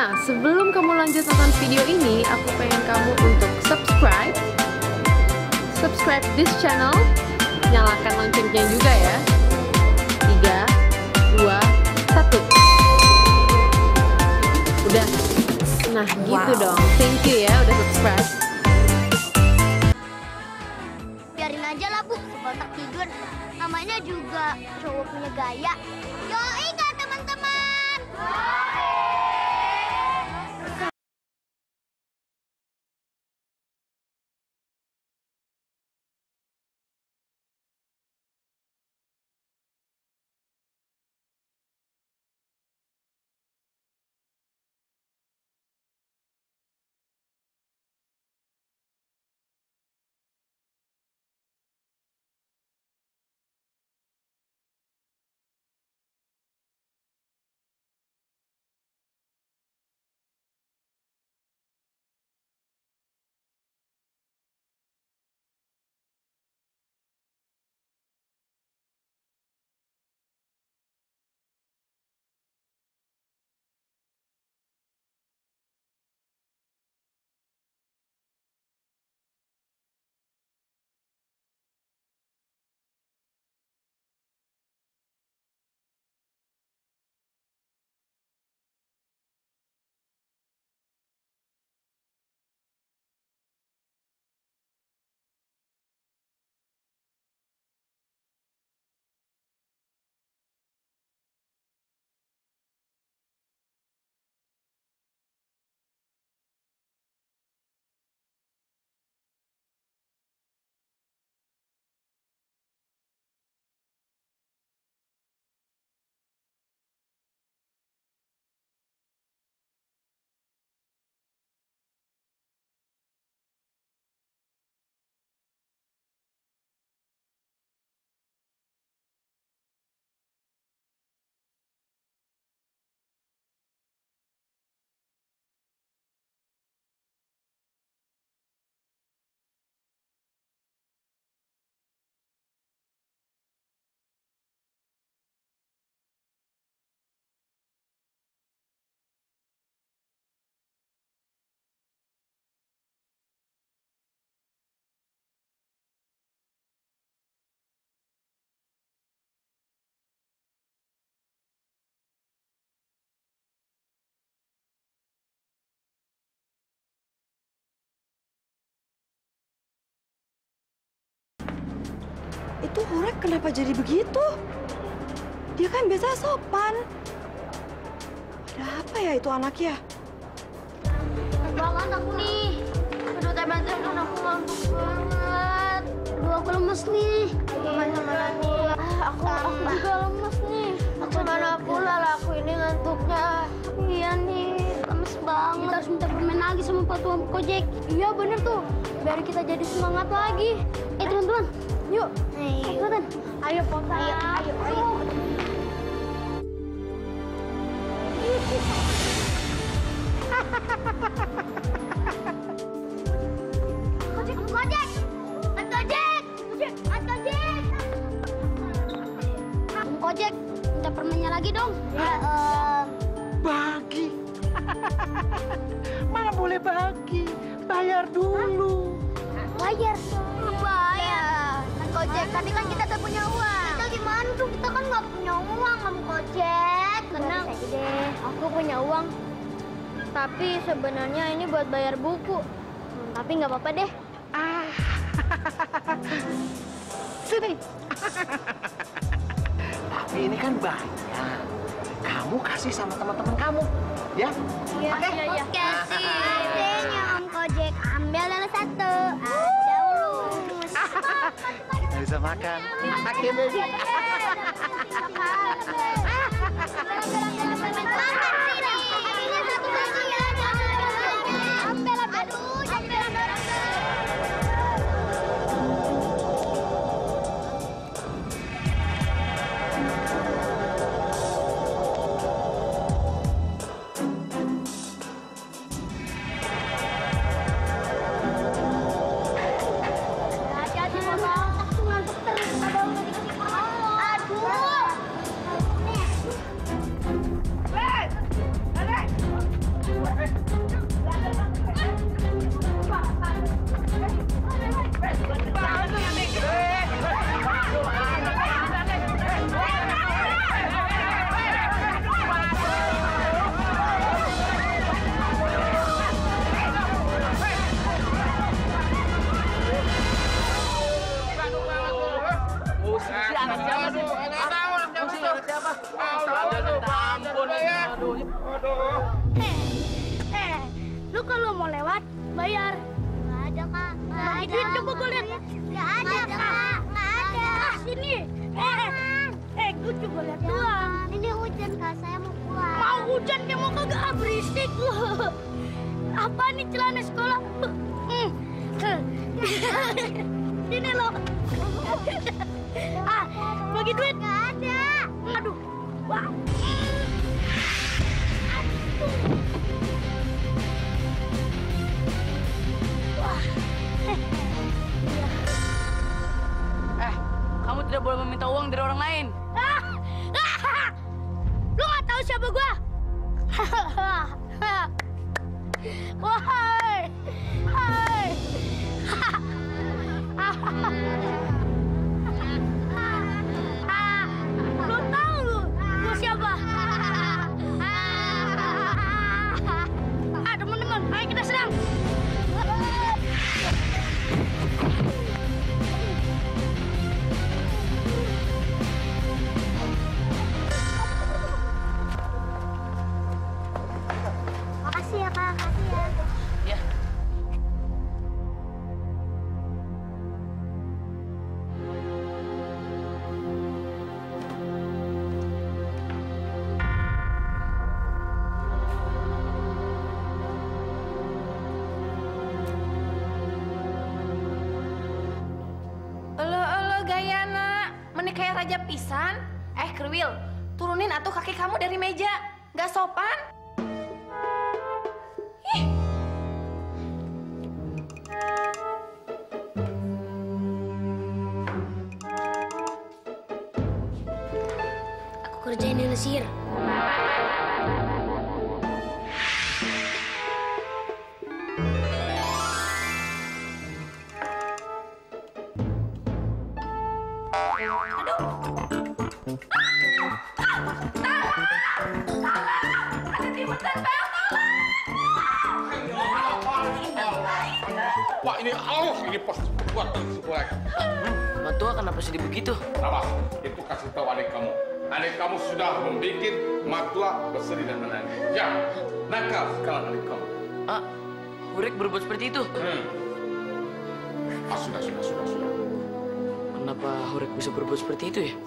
Nah, sebelum kamu lanjut nonton video ini, aku pengen kamu untuk subscribe this channel, nyalakan loncengnya juga ya. 3, 2, 1. Udah. Nah, gitu dong. Thank you ya udah subscribe. Biarin aja lah, Bu. Sekotak tidur. Namanya juga cowok punya gaya. Yoi kan, teman-teman? Itu Horek kenapa jadi begitu? Dia kan biasanya sopan. Ada apa ya itu anaknya? Banget aku nih. Aduh, teman-teman dong, aku ngantuk banget. Aduh, aku lemes nih. Mana pula. Aku juga lemes nih. Mana pula lah aku ini ngantuknya. Iya nih, lemes banget. Kita harus minta permen lagi sama Pak Tuan Kojek. Iya bener tuh, biar kita jadi semangat lagi. Teman-teman, yuk. Ikutan. Ayo, Pota. Ayo. Kojek, minta permennya lagi dong. Ya, Bagi. Mana boleh bagi? Bayar dulu. bayar. Bayar. Kojek, tapi kan kita tak punya uang. Kita gimana tuh? Kita kan nggak punya uang, Om Kojek. Tenang, deh. Aku punya uang. Tapi sebenarnya ini buat bayar buku. Tapi nggak apa-apa deh. Sini. Tapi ini kan banyak. Kamu kasih sama teman-teman kamu, ya? Iya. Oke, adanya Om Kojek. Ambil dalam satu. Ada ulus. Kita bisa makan. Makan lagi. Lu kalau mau lewat bayar. Nggak ada kak. Nggak ada. Duit coba gue lihat. Nggak ada kak. Nggak ada. Sini. Gue coba lihat doang. Ini hujan kak. Saya mau pulang. Mau hujan kayak mau kagak berisik lu. Apa nih celana sekolah? Sini lo. Bagi duit. Nggak ada. Aduh. Wah. Kamu tidak boleh meminta uang dari orang lain. Lu nggak tahu siapa gua? Wahai, hai. Lu tahu lu gua siapa? Teman-teman, ayo kita serang. Makasih ya kak, makasih ya. Ya. Elo Gayana, menikahi raja pisan. Kerwil, turunin atuh kaki kamu dari meja. Nggak sopan. Aku kerjain di Lesir. Wah ini pos buatan sekolah. Matua kenapa sedih begitu? Sabar, itu kasih tahu adik kamu. Adik kamu sudah membuat Matua bersedih dan menangis. Ya, nakal sekarang adik kamu. Hurek berbuat seperti itu? Sudah. Kenapa Hurek bisa berbuat seperti itu ya?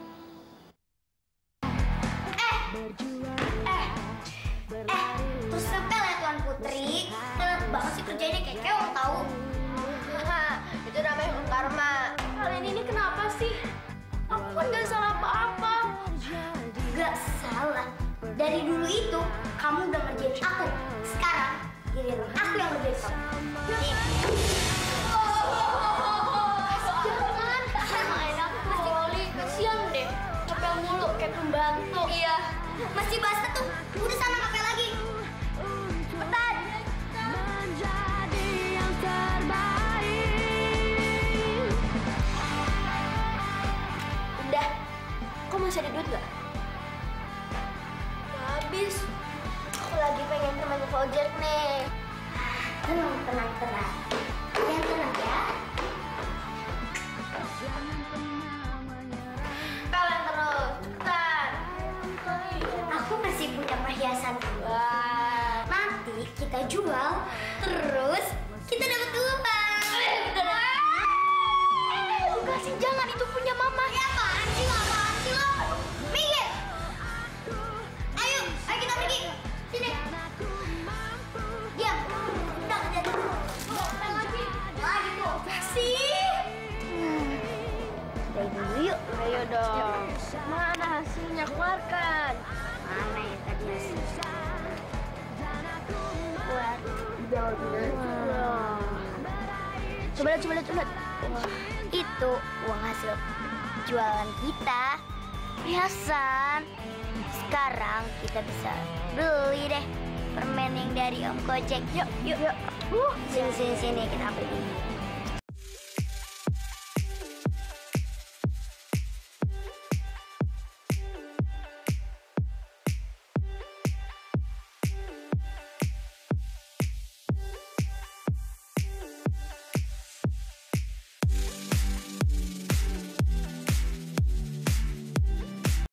Terus sepel ya Tuan Putri. Telat banget sih kerjanya kayak keong tahu. Itu namanya karma. Kalian ini kenapa sih? Aku kan gak salah apa-apa. Gak salah. Dari dulu itu kamu udah ngerjain aku. Sekarang giliran aku yang ngerjain kamu. Jangan. Enak kali. Kasian deh. Ngepel mulu kayak pembantu. Iya. Masih basah tuh. Udah sana ngepel lagi. Cepetan. Udah. Kok masih ada duit nggak? Habis. Aku lagi pengen teman project nih. Tenang. Kalian tenang ya. Kalian terus. Cepetan. Aku masih punya perhiasan. Nanti kita jual, terus kita dapat uang. Kasih jangan, itu punya mama. Ya apaan sih lo? Minggir. Ayo kita pergi. Sini. Diam. Udah kerja dulu. Lagi tuh. Kasih. Dari dulu yuk. Ayo dong. Mana hasilnya, keluarkan. Mana ya tadi hasilnya? Buat coba lihat. Itu uang hasil jualan kita. Perhiasan. Sekarang kita bisa beli deh permen yang dari Om Gojek. Yuk. Sini kita beli.